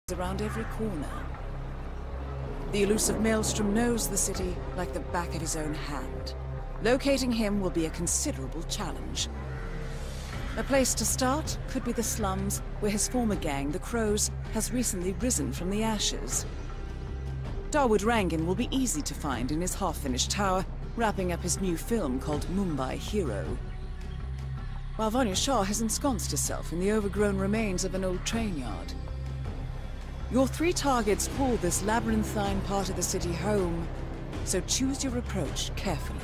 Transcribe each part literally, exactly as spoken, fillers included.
around every corner. The elusive Maelstrom knows the city like the back of his own hand. Locating him will be a considerable challenge. A place to start could be the slums, where his former gang, the Crows, has recently risen from the ashes. Dawood Rangan will be easy to find in his half-finished tower, wrapping up his new film called Mumbai Hero. While Vanya Shah has ensconced herself in the overgrown remains of an old train yard. Your three targets call this labyrinthine part of the city home, so choose your approach carefully.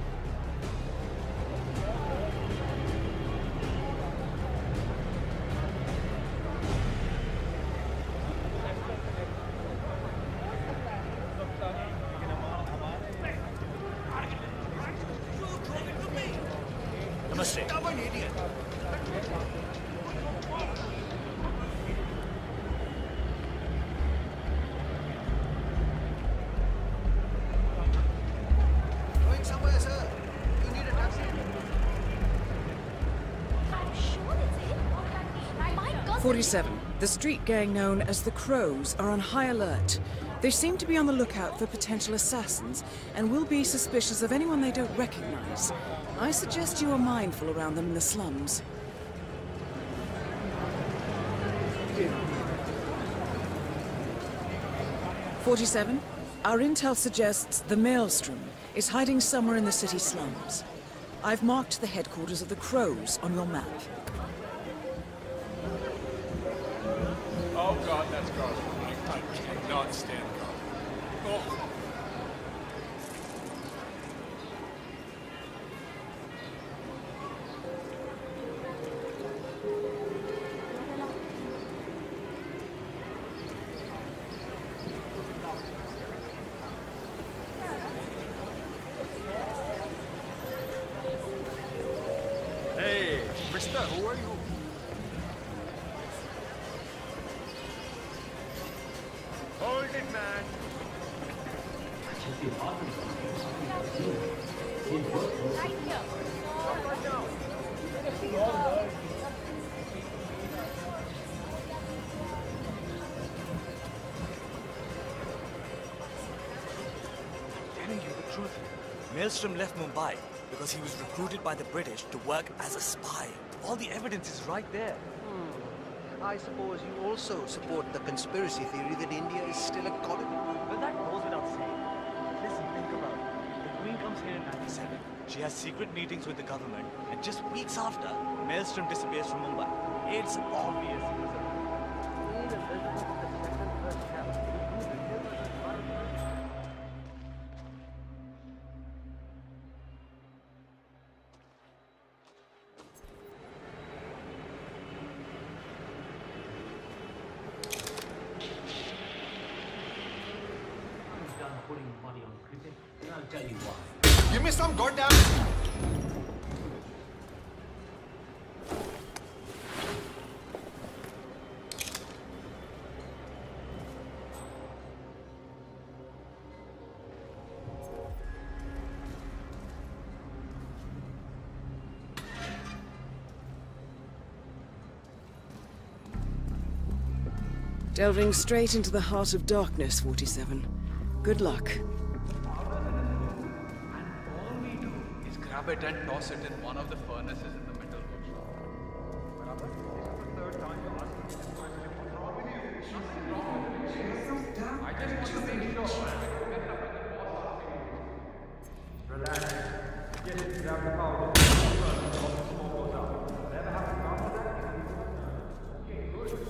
forty-seven. The street gang known as the Crows are on high alert. They seem to be on the lookout for potential assassins and will be suspicious of anyone they don't recognize. I suggest you are mindful around them in the slums. forty-seven. Our intel suggests the Maelstrom is hiding somewhere in the city slums. I've marked the headquarters of the Crows on your map. Oh god, that's God. I cannot stand God. Oh. Hey, mister, who are you? Hold it, man. Right here. Telling you the truth. Maelstrom left Mumbai because he was recruited by the British to work as a spy. All the evidence is right there. Hmm. I suppose you also support the conspiracy theory that India is still a colony. Well, that goes without saying. Listen, think about it. The Queen comes here in ninety-seven. She has secret meetings with the government, and just weeks after, Maelstrom disappears from Mumbai. It's obvious. Putting money on cricket, and I'll tell you why. Give me some goddamn... Delving straight into the heart of darkness, forty-seven. Good luck. And all we do is grab it and toss it in one of the furnaces in the metal workshop. This is the third time you asked me this question. What's wrong with you? Nothing wrong with you. I just want to make sure I can get up at the boss. Relax. Just grab the powder. The smoke goes out. Never have to come to that. Okay, good.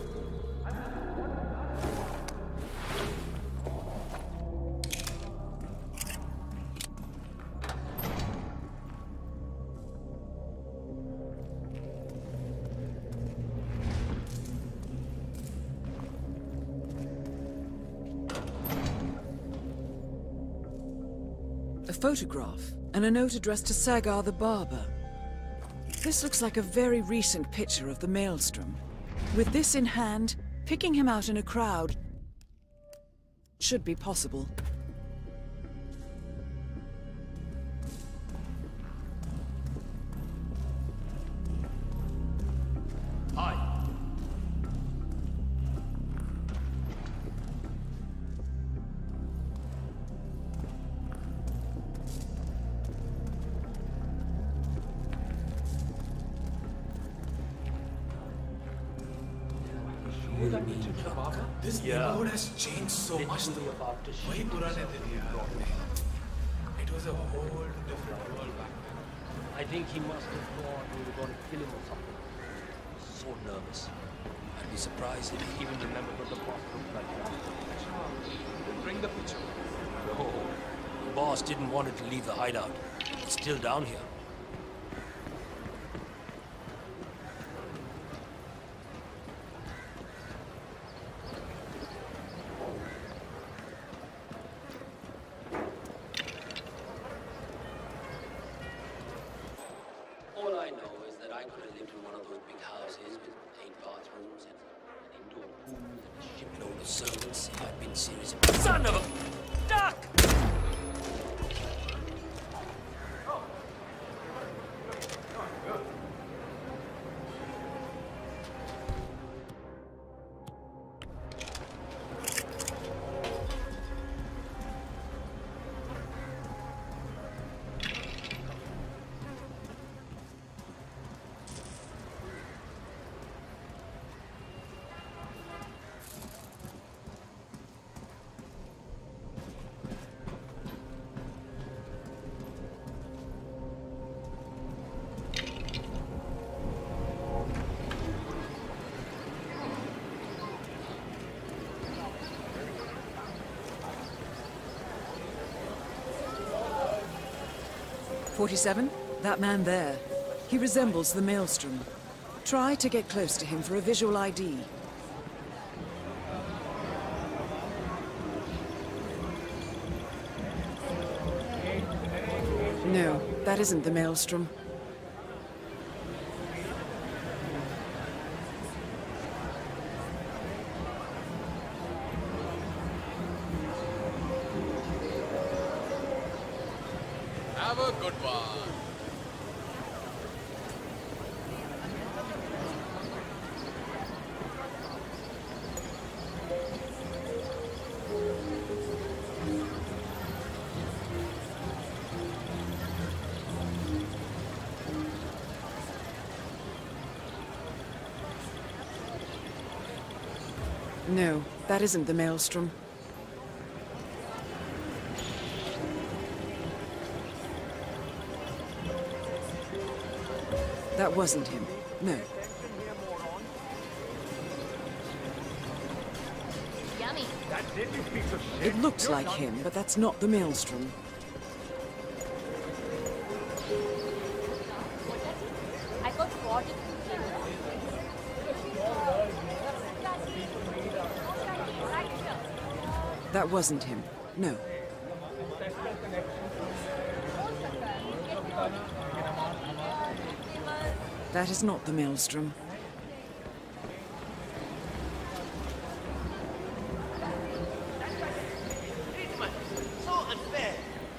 A photograph and a note addressed to Sagar the barber. This looks like a very recent picture of the Maelstrom. With this in hand, picking him out in a crowd should be possible. Hi. mean, Baba? This Yeah. neighborhood has changed so much. Literally about to वही shoot पुराने himself. दिन यार. It was a whole different world back then. I think he must have thought we were going to kill him or something. So nervous. I'd be surprised if he even remembered what the boss looked like. Bring the picture. No, the boss didn't want it to leave the hideout. It's still down here. All I know is that I could have lived in one of those big houses with eight bathrooms and an indoor pool and a shipload of servants if I'd been serious. Son of a duck! forty-seven? That man there. He resembles the Maelstrom. Try to get close to him for a visual I D. No, that isn't the Maelstrom. Have a good one. No, that isn't the Maelstrom. That wasn't him. No. Yummy. It looks like him, but that's not the Maelstrom. I got forty. That wasn't him. No. That is not the Maelstrom. So unfair.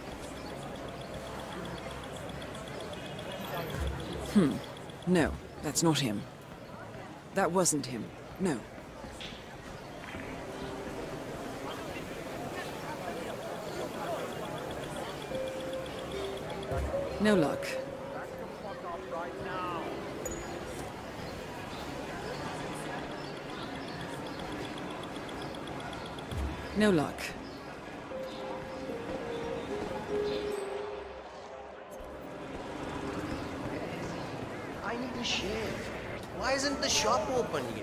Hmm. No, that's not him. That wasn't him. No. No luck. No luck. I need a shave. Why isn't the shop open yet?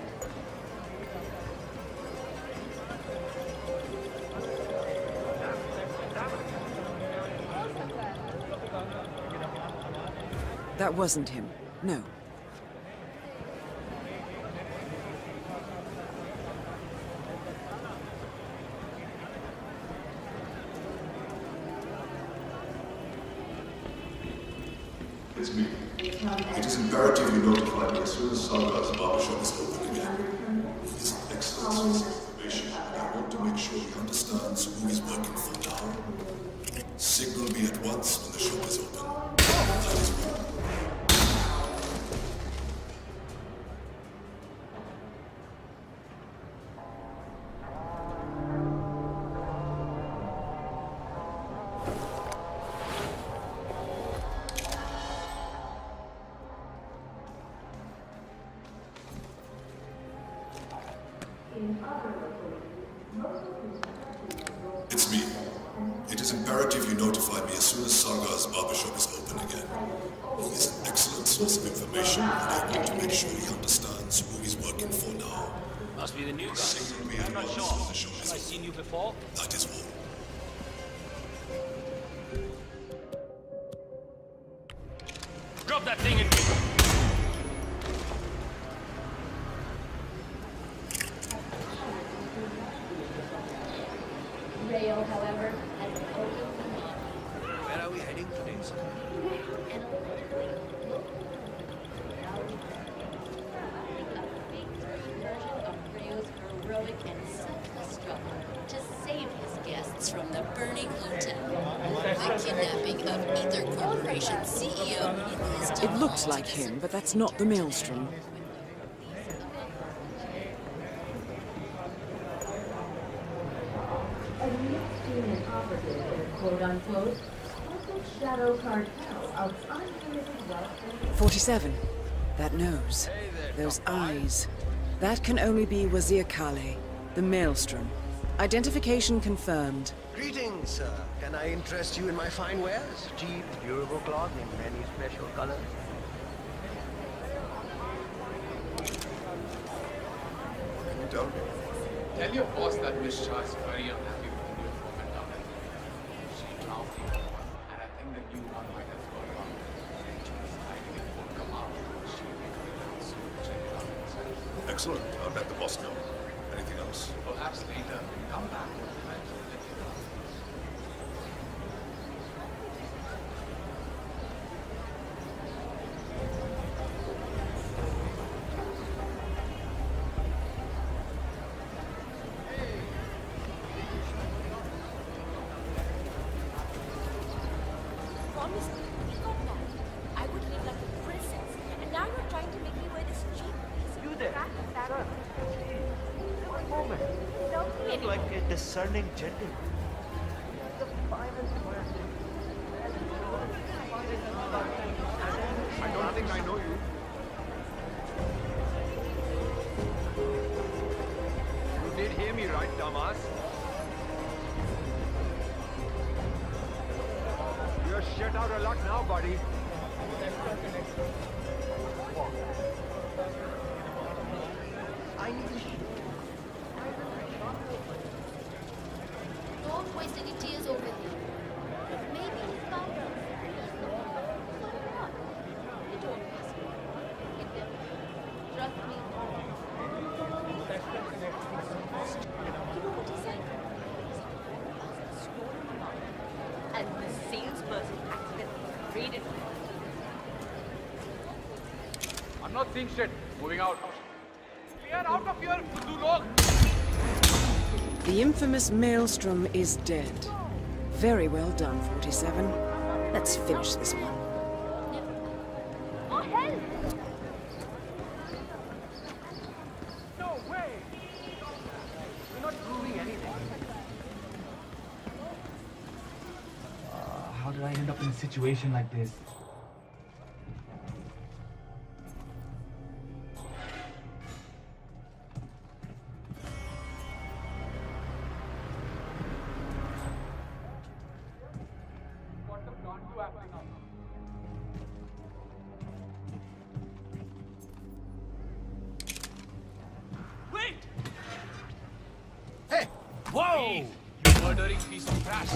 That wasn't him. No. It's me. It is imperative you notify me as soon as Sardar's barbershop is open again. This is excellent source of information, and I want to make sure he understands who is working for now. Signal me at once when the shop is open. That is all. It's me. It is imperative you notify me as soon as Sargar's barbershop is open again. He is an excellent source of information, and I want to make sure he understands who he's working for now. Must be the new guy. Secretly, I'm not once sure. the shop is Have I open. seen you before? That is all. Drop that thing and... Rail, however, has opened the map. Where are we heading today, sir? And allegedly, a big version of Rayo's heroic and selfless struggle to save his guests from the burning hotel. The kidnapping of Ether Corporation C E O in his It looks like him, but that's not the Maelstrom. A Neptunian operative in a quote-unquote secret shadow cartel of unlimited wealth. forty-seven. That nose. Those eyes. That can only be Wazir Kale, the Maelstrom. Identification confirmed. Greetings, sir. Can I interest you in my fine wares? Cheap, durable cloth in many special colors. Can you tell me? Tell your boss that Miss Shah is very unhappy with the new format down at the She drowned the old one, and I think the new one might have gone wrong. I think it won't come out. She may be down soon to check it out herself. Excellent. I'll let the boss know. Anything else? Perhaps later, come back and I'll let you know. Promised me, we got married. I would live like a princess, and now you're trying to make me wear this cheap piece of You there? crap fabric. One moment. Don't You look like a discerning gentleman. I don't think I know you. You did hear me right, dumbass? You're shit out of luck now, buddy. I need to... Don't waste any tears over here. Maybe he found us. So what? You don't miss me. It will. Trust me. You know what he said? And the salesperson accidentally raided me. I'm not seeing shit. Moving out. Clear out of here, Fudu log. The infamous Maelstrom is dead. Very well done, forty-seven. Let's finish this one. Oh, hell! No way! You're not proving anything. Uh, how did I end up in a situation like this? What the plant you acting up? Wait! Hey! Whoa! You murdering piece of trash.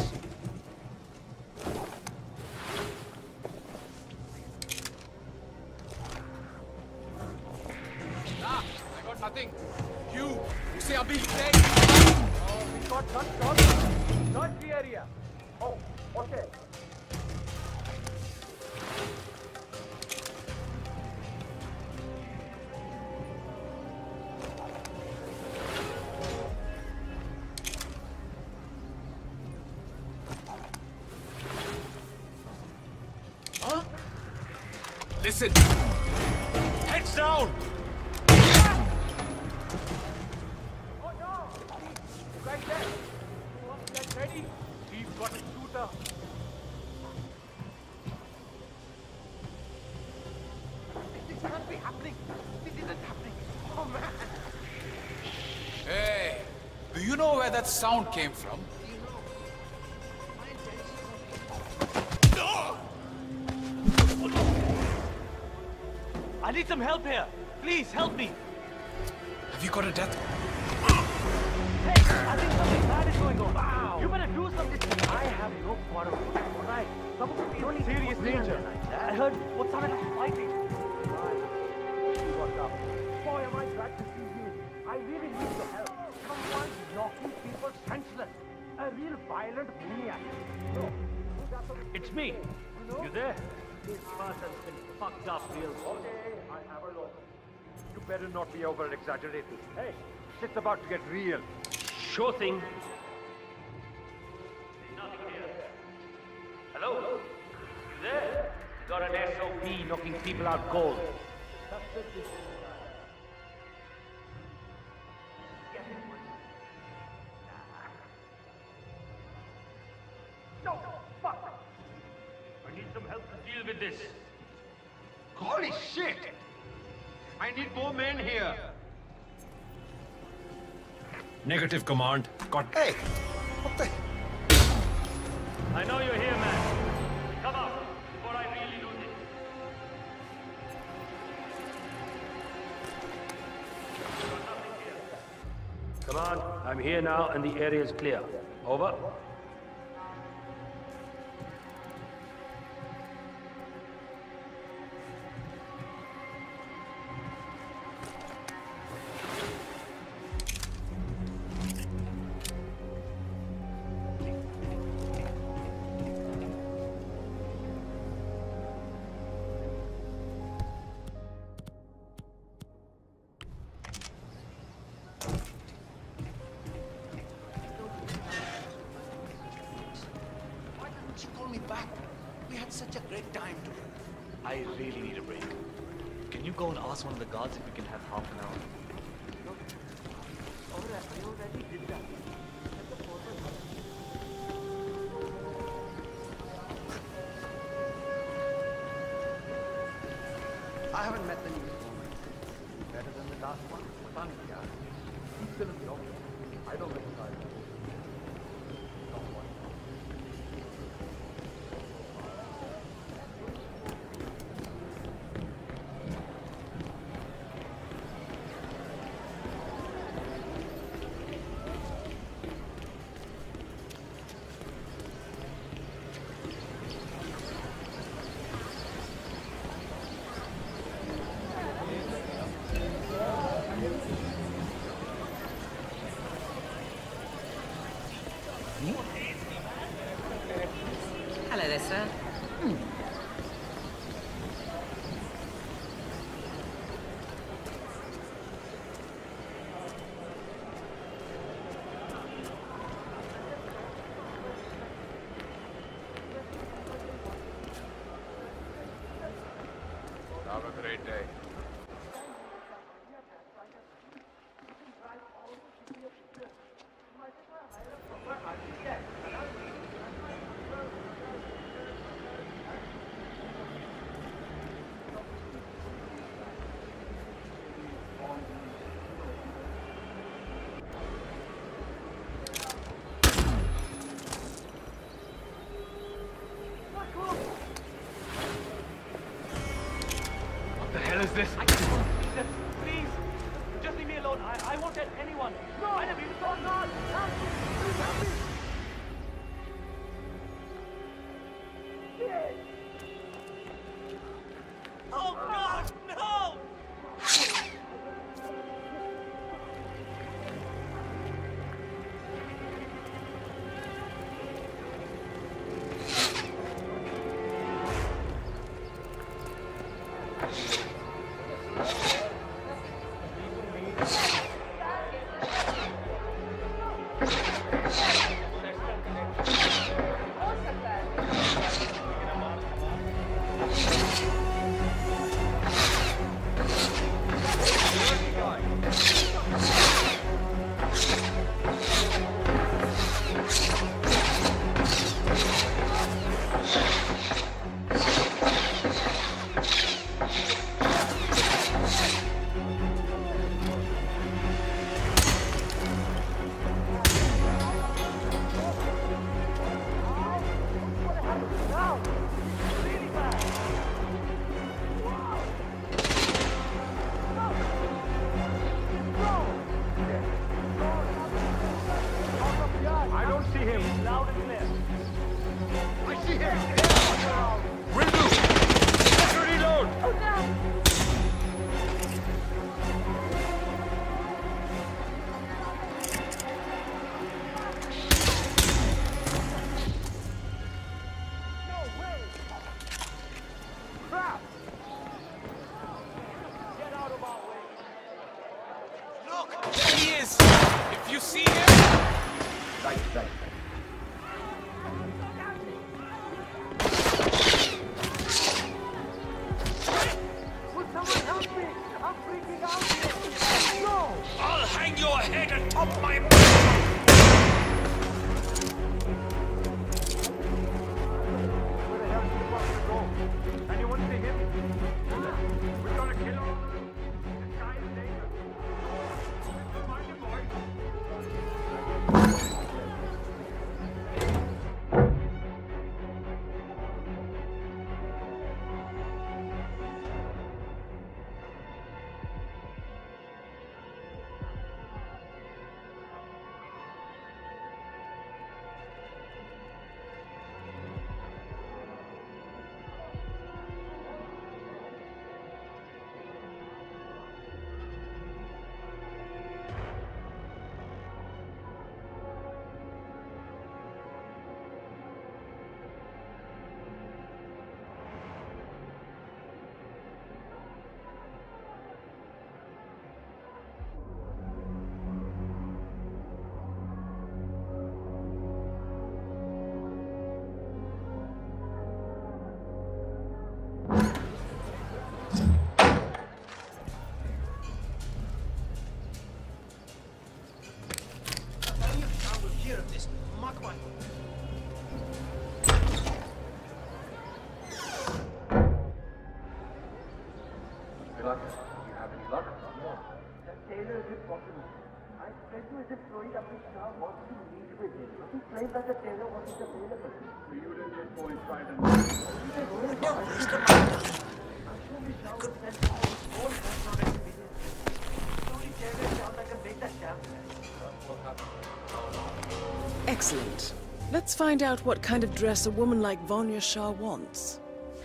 Ah, I got nothing. You, you say Abhi, say. Oh, we got not shot. Not the area. Oh, okay. Huh? Listen. Heads down! Oh no! Right there. Get ready. We've got a shooter. This can't be happening. This isn't happening. Oh man. Hey, Do you know where that sound came from? I need some help here. Please, help me. Have you got a death? Hey, I think something bad is going on. Wow. You better do something. I have no quarrel. All right. Some of the only serious danger. I heard what sounded like fighting. You got up. Boy, am I glad to see you. I really need your help. Someone's knocking people senseless. A real violent maniac. No. It's me. You there? This person's been fucked up real good. Okay, I have a look. You better not be over-exaggerating. Hey, shit's about to get real. Sure thing. There's nothing here. Hello? You there? You got an S O P knocking people out cold. No, fuck! I need some help to deal with this. Holy shit! I need more men here. Negative, Command. Got... Hey! What the... I know you're here, man. Come out before I really lose it. Come on, I'm here now and the area is clear. Over. I really need a break. Can you go and ask one of the guards if we can have half an hour? No. Alright, I already did that. I haven't met the new woman. Better than the last one? Pata nahi kya. He's still in the office. I don't recognize him. Hello there, sir. Hmm. Have a great day. What the hell is this? I can't believe this. Please, just leave me alone. I, I won't tell anyone. No, I never even thought not. Help me. Please help me. Oh God, no! Will someone help me? I'm freaking out here. No! I'll hang your head atop my... Where the hell is he supposed to go? Anyone see him? We're gonna kill him. This guy is dangerous. Find him, boy. Taylor, is it possible? I tried to as if Floyd Abdul Shah wants to meet with him. He claimed that the Taylor wasn't available. So you didn't just go inside and... No, Mister Manda. I'm sure Miss Shah would send all all hands on experience. The only Taylor sounds like a make that damn Excellent. Let's find out what kind of dress a woman like Vanya Shah wants.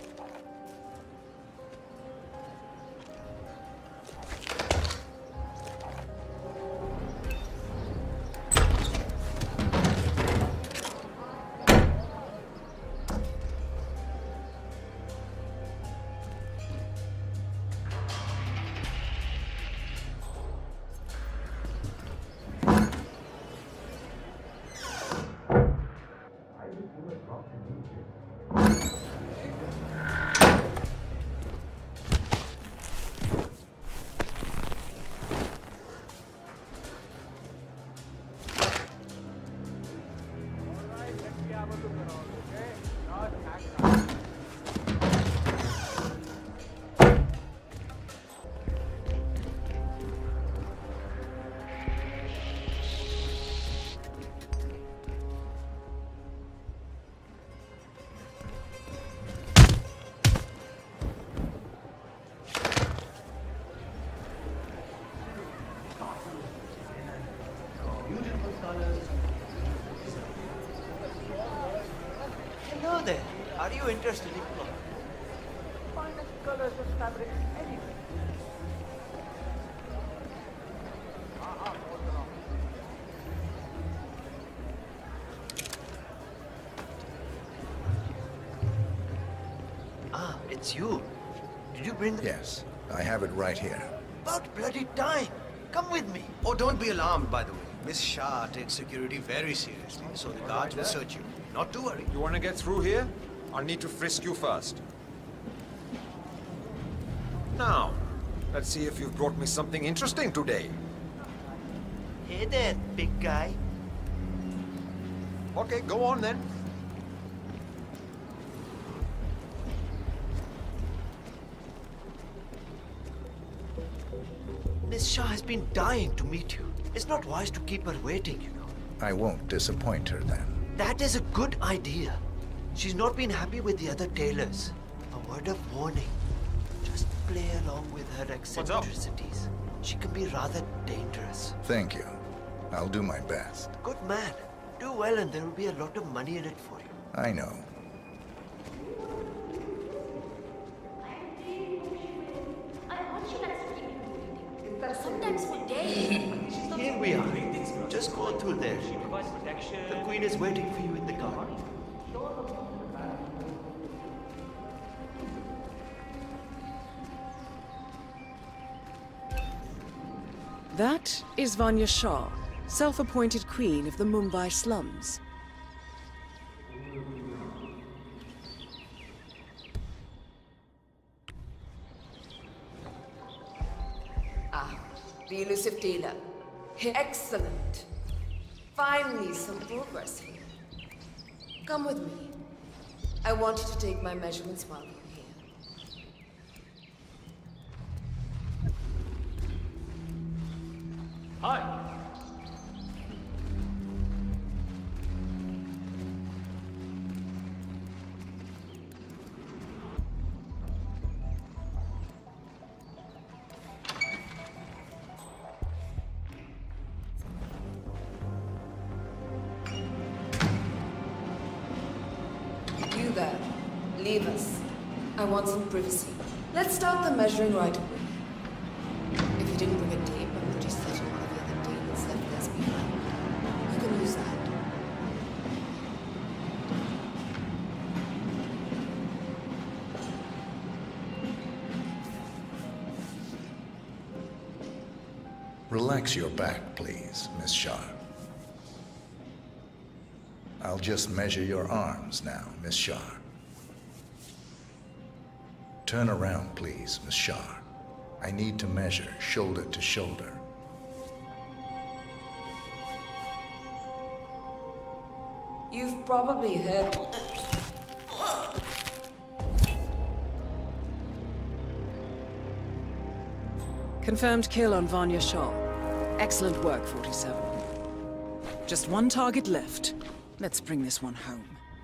Hello there. Are you interested in clothing? Finest colors and fabrics anywhere. Ah, it's you. Did you bring the... Yes, I have it right here. About bloody time. Come with me. Oh, don't be alarmed, by the way. Miss Shah takes security very seriously, so the guards will search you. Not to worry. You want to get through here? I'll need to frisk you first. Now, let's see if you've brought me something interesting today. Hey there, big guy. Okay, go on then. Miss Shah has been dying to meet you. It's not wise to keep her waiting, you know. I won't disappoint her then. That is a good idea. She's not been happy with the other tailors. A word of warning. Just play along with her eccentricities. She can be rather dangerous. Thank you. I'll do my best. Good man. Do well and there will be a lot of money in it for you. I know. Sometimes for days. Here we are. Just go through there. The queen is waiting for you in the garden. That is Vanya Shah, Self-appointed queen of the Mumbai slums. Ah, the elusive dealer. Excellent. Finally, some progress here. Come with me. I want you to take my measurements while you're here. Hi. You there. Leave us. I want some privacy. Let's start the measuring right away. If you didn't bring a tape, I'm pretty certain one of the other tables left theirs behind. You can use that. Relax your back, please, Miss Shah. I'll just measure your arms now, Miss Shah. Turn around, please, Miss Shah. I need to measure shoulder to shoulder. You've probably heard... Confirmed kill on Vanya Shah. Excellent work, forty-seven. Just one target left. Let's bring this one home.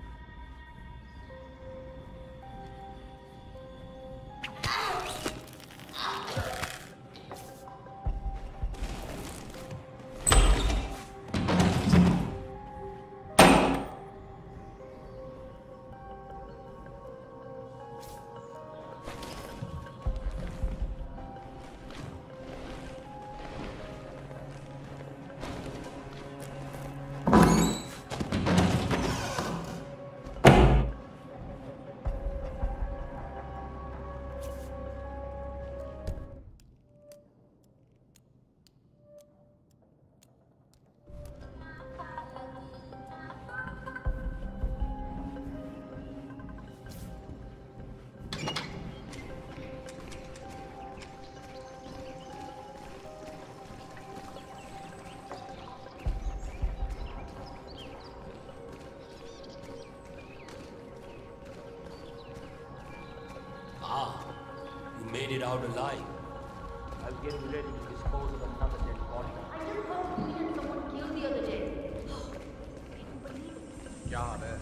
Made it out alive. I was getting ready to dispose of another dead body. I just heard we had someone killed the other day. क्या हाल है?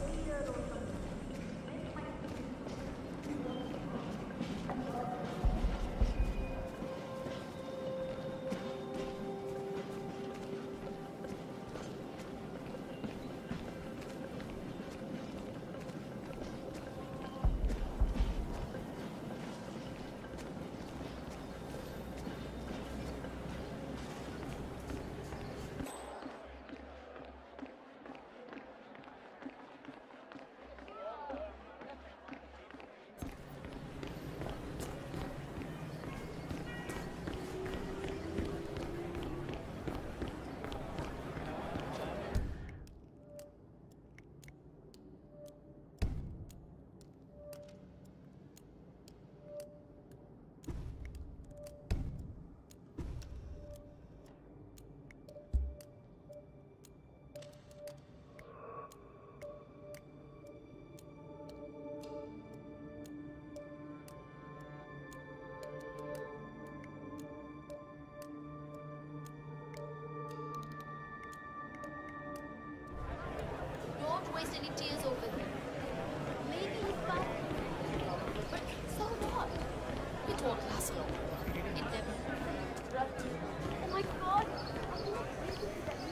Don't waste any tears over there. Maybe he found it. But so what? It won't last long. It never. Oh my god! I'm not crazy to that.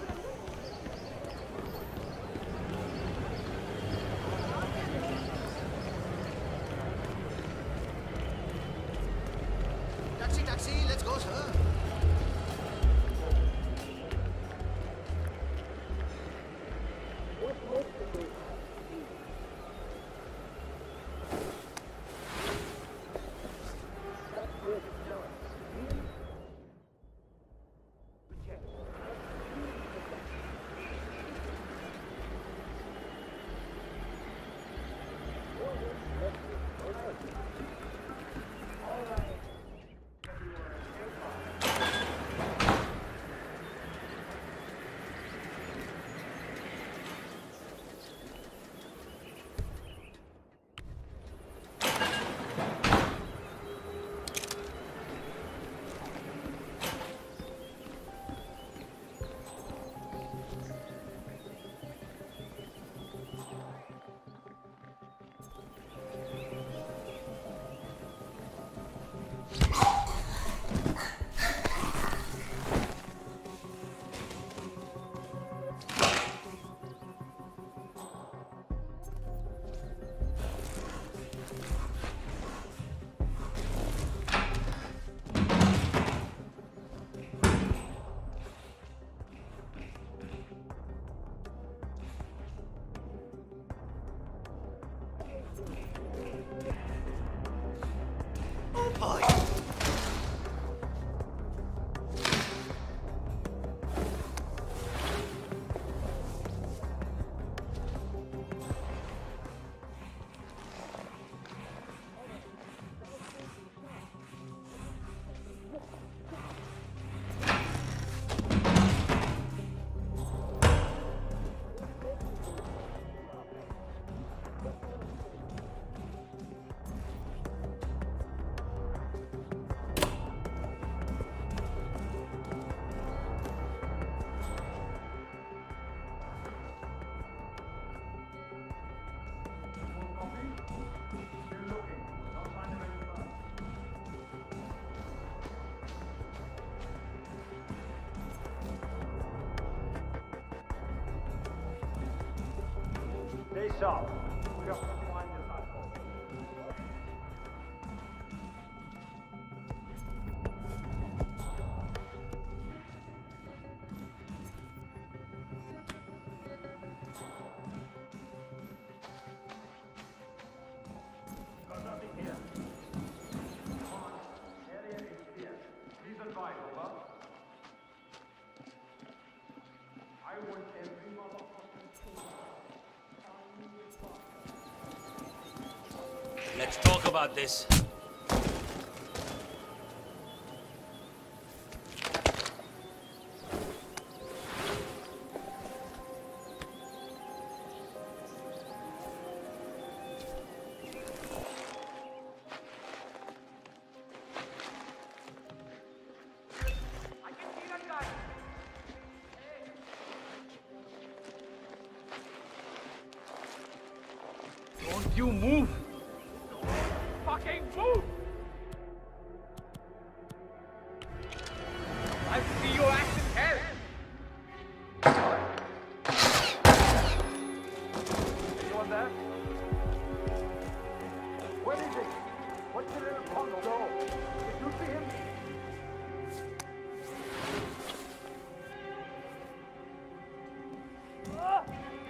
Taxi, taxi, let's go, sir. Stay sharp. We have to find this asshole. Got nothing here. Come on. Area is clear. Please advise, over. I want every motherfucking thing. Let's talk about this. Don't you move! Fucking move! I see your ass in hell! Anyone there? Where is it? What's the little punk go? Did you see him? Ah!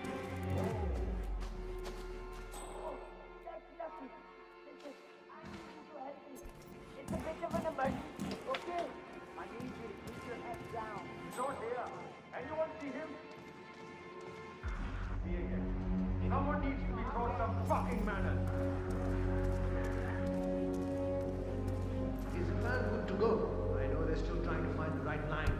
It's a bit of an emergency, okay? I need you to keep your head down. He's not here. Anyone see him? Me again. Someone needs to be taught some fucking manners. Is the plan good to go? I know they're still trying to find the right line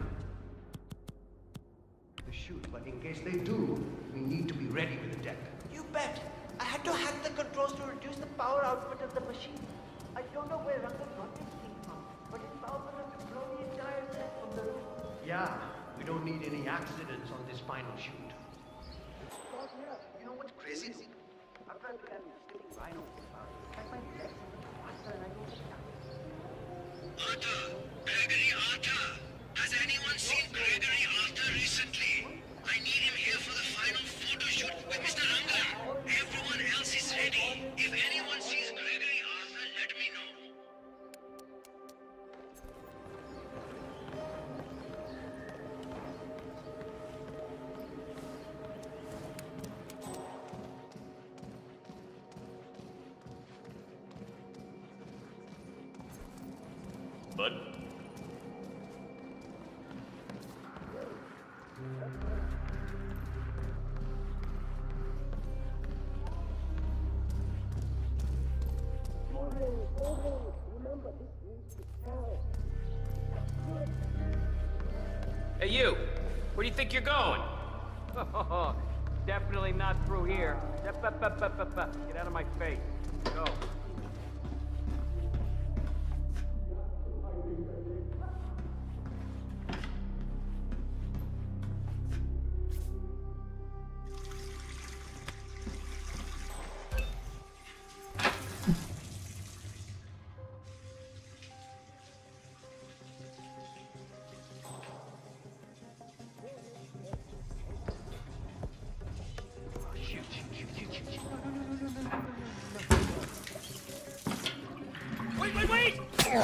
to shoot, but in case they do, we need to be ready with the deck. You bet. I had to hack the controls to reduce the power output of the machine. I don't know where Rangan got this thing from, but it's powerful enough to blow the entire set from the roof. Yeah, we don't need any accidents on this final shoot. You know what's crazy? I've tried to get sitting rhino. Like my legs faster and I don't stand. Arthur! Gregory Arthur! Has anyone seen Gregory Arthur recently? I need him here for the final photo shoot with Mister Rangan. Everyone else is ready. If anyone sees Gregory Arthur, let me know. Bud? Hey, you! Where do you think you're going? Definitely not through here. Get out of my face. Go. Wait, wait, wait!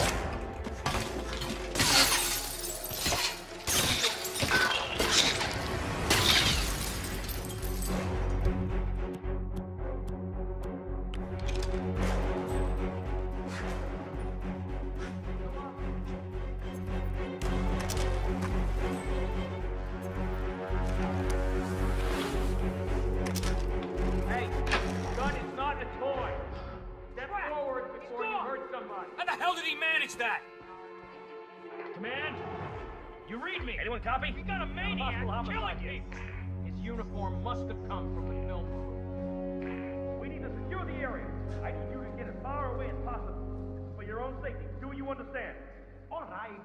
Hey, gun is not a toy. Step forward before you hurt somebody. How the hell did he manage that? Command, you read me. Anyone copy? We got a maniac killing me. His uniform must have come from the film room. We need to secure the area. I need you to get as far away as possible. For your own safety. Do you understand? All right.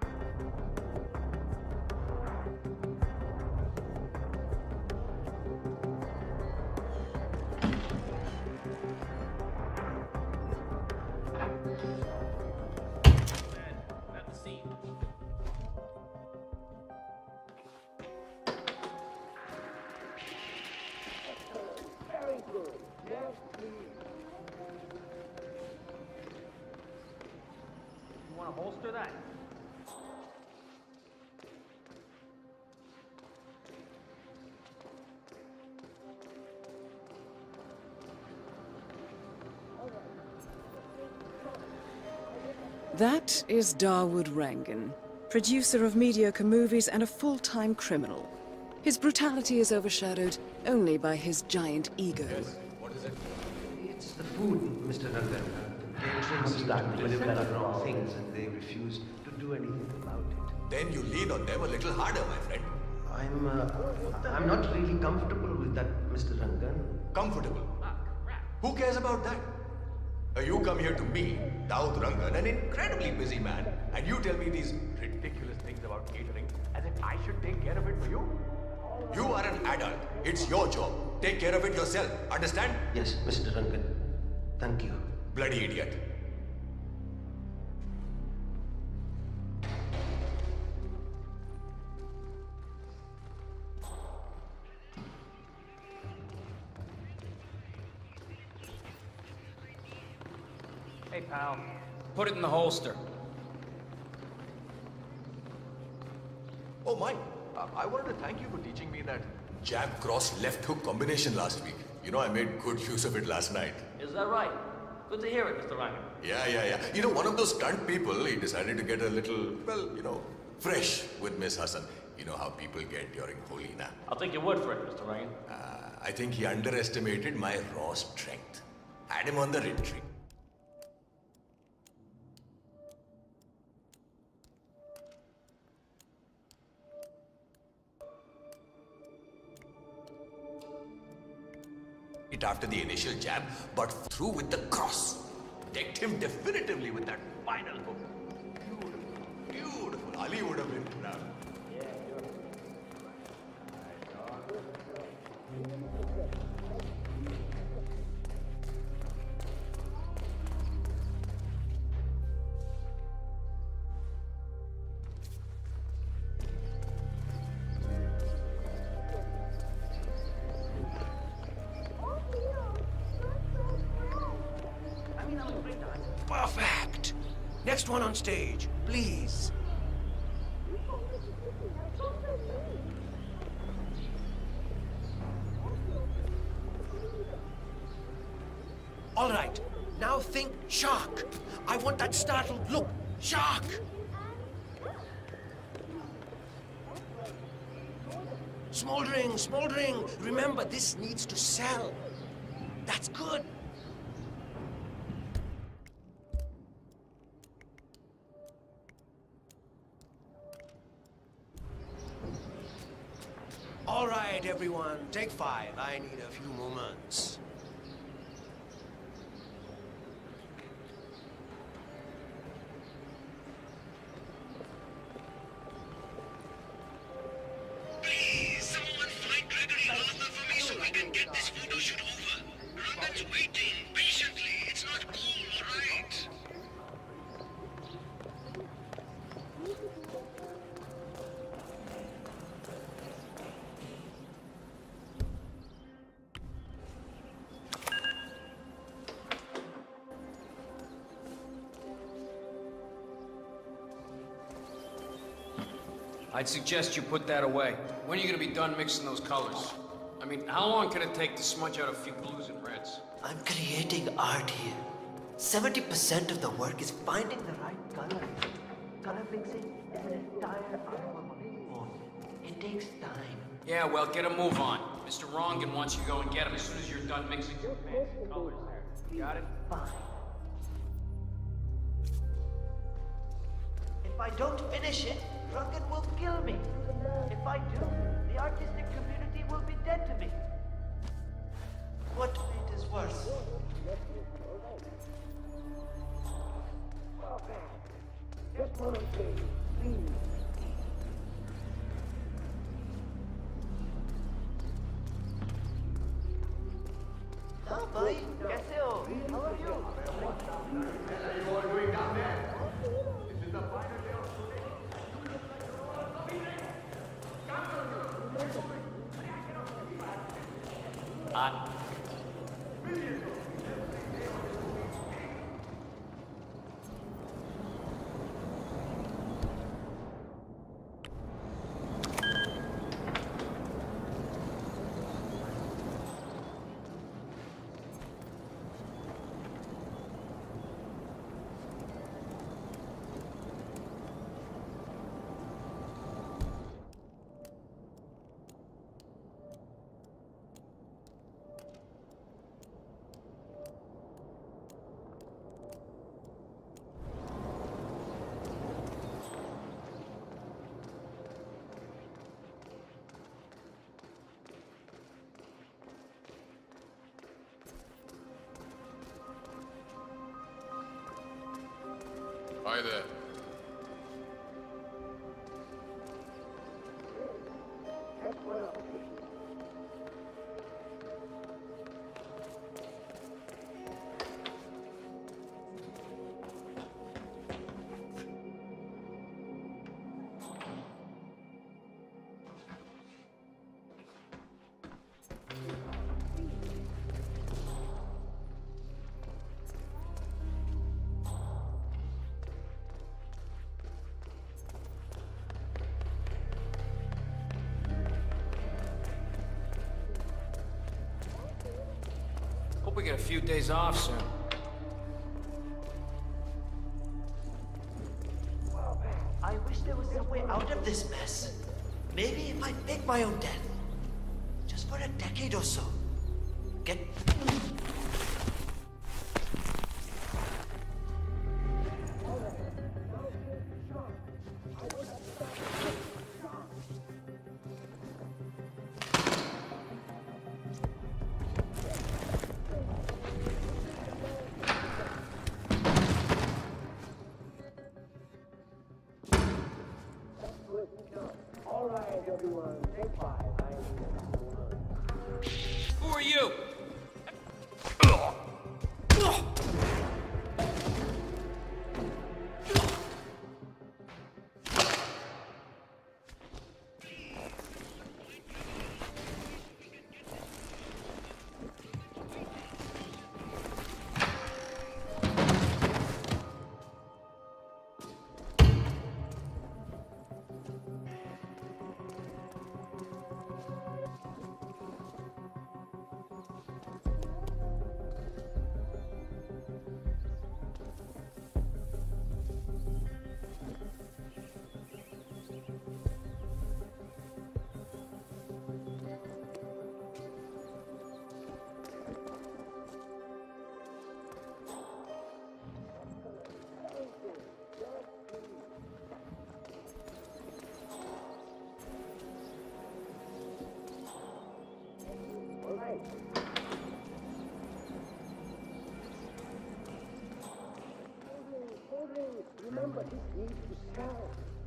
At the scene. You want to holster that? That is Dawood Rangan, producer of mediocre movies and a full-time criminal. His brutality is overshadowed only by his giant ego. Yes, what is it? It's the food, Mister Rangan. Patrons start to develop wrong things and they refuse to do anything about it. Then you lean on them a little harder, my friend. I'm, uh, I'm not really comfortable with that, Mister Rangan. Comfortable? Who cares about that? Uh, you come here to me, Dawood Rangan, an incredibly busy man, and you tell me these ridiculous things about catering as if I should take care of it for you? You are an adult. It's your job. Take care of it yourself. Understand? Yes, Mister Rangan. Thank you. Bloody idiot. Hey, pal. Put it in the holster. Oh, Mike, uh, I wanted to thank you for teaching me that jab cross left hook combination last week. You know, I made good use of it last night. Is that right? Good to hear it, Mister Rangan. Yeah, yeah, yeah. You know, one of those stunt people, he decided to get a little, well, you know, fresh with Miss Hassan. You know how people get during Holi, na? I'll take your word for it, Mister Rangan. Uh, I think he underestimated my raw strength. Had him on the retreat. It after the initial jab, but through with the cross. Decked him definitively with that final hook. Beautiful, beautiful. Ali would have been proud. Perfect! Next one on stage, please. All right, now think shark. I want that startled look. Shark! Smoldering, smoldering. Remember, this needs to sell. That's good. All right, everyone, take five. I need a few moments. Please, someone find Gregory Arthur for me so we can get this photo shoot over. Rangan's waiting patiently. It's not cool, all right? I'd suggest you put that away. When are you gonna be done mixing those colors? I mean, how long can it take to smudge out a few blues and reds? I'm creating art here. seventy percent of the work is finding the right color. Color mixing is an entire art form. It takes time. Yeah, well, get a move on. Mister Rangan wants you to go and get him as soon as you're done mixing some fancy colors there. You got it? Fine. If I don't finish it, Rangan will kill me. If I do, the artistic community will be dead to me. What fate is worse? Just one thing, please. हाँ भाई, कैसे हो? How are you? You are doing down there. This is the final day of shooting. Uh, Hi there. Hope we get a few days off soon. I wish there was some way out of this mess. Maybe if I make my own death. Just for a decade or so. Get... Who are you? Remember, this needs to sell.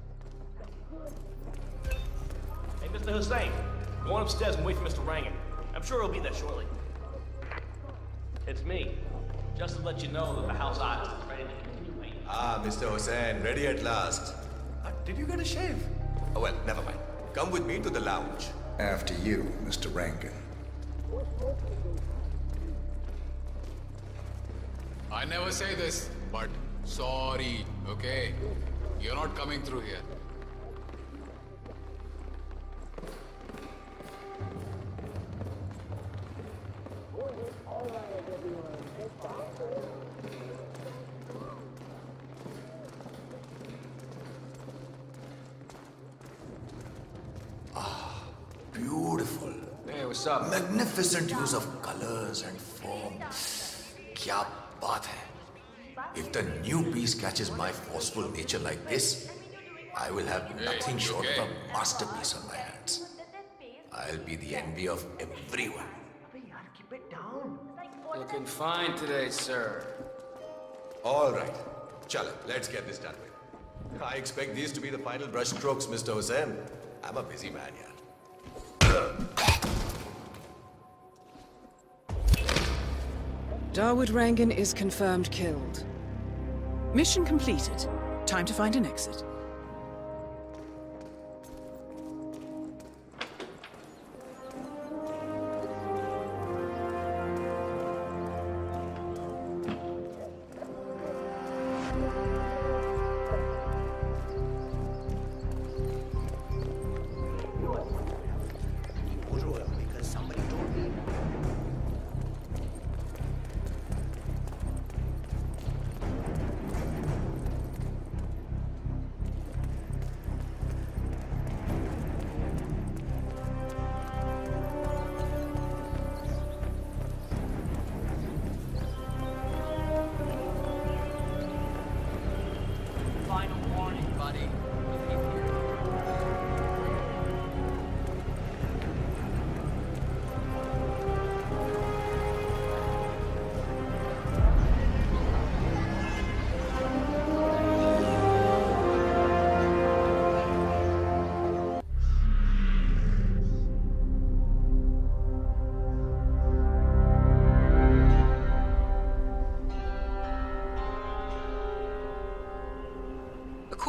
Hey, Mister Hussein, go on upstairs and wait for Mister Rangan. I'm sure he'll be there shortly. It's me. Just to let you know that the House Isles is ready to continue waiting. Ah, Mister Hussain, ready at last. Uh, did you get a shave? Oh, well, never mind. Come with me to the lounge. After you, Mister Rangan. I never say this, but sorry, okay? You're not coming through here. Ah, beautiful. Hey, what's up? Magnificent use of colors and form. Kya baat hai. If the new piece catches my forceful nature like this, I will have nothing short of a masterpiece on my hands. I'll be the envy of everyone. Keep it down. Looking fine today, sir. All right. Chala, let's get this done with. I expect these to be the final brush strokes, Mister Hussain. I'm a busy man here. Dawood Rangan is confirmed killed. Mission completed. Time to find an exit.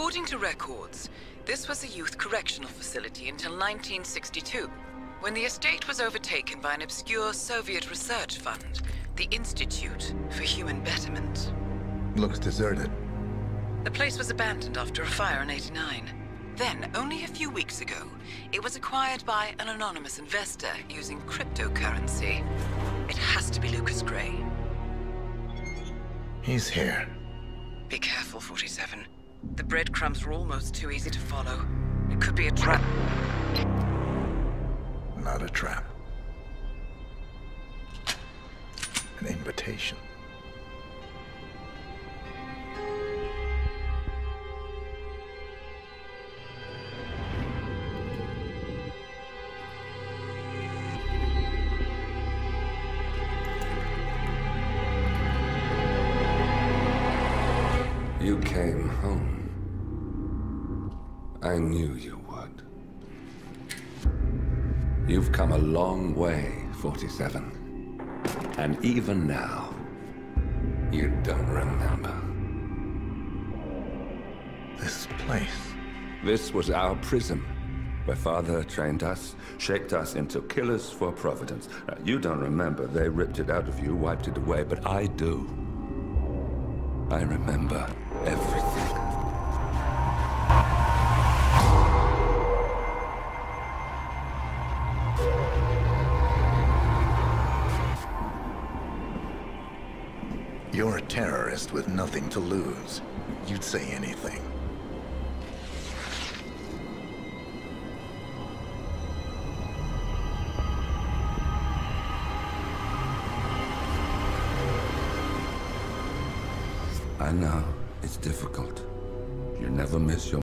According to records, this was a youth correctional facility until nineteen sixty-two, when the estate was overtaken by an obscure Soviet research fund, the Institute for Human Betterment. Looks deserted. The place was abandoned after a fire in eighty-nine. Then, only a few weeks ago, it was acquired by an anonymous investor using cryptocurrency. It has to be Lucas Gray. He's here. Be careful, forty-seven. The breadcrumbs are almost too easy to follow. It could be a trap. Not a trap. An invitation. You came home. I knew you would. You've come a long way, forty-seven. And even now, you don't remember. This place. This was our prison, where Father trained us, shaped us into killers for Providence. Now, you don't remember. They ripped it out of you, wiped it away, but I do. I remember everything. You're a terrorist with nothing to lose. You'd say anything. I know, it's difficult. You never miss your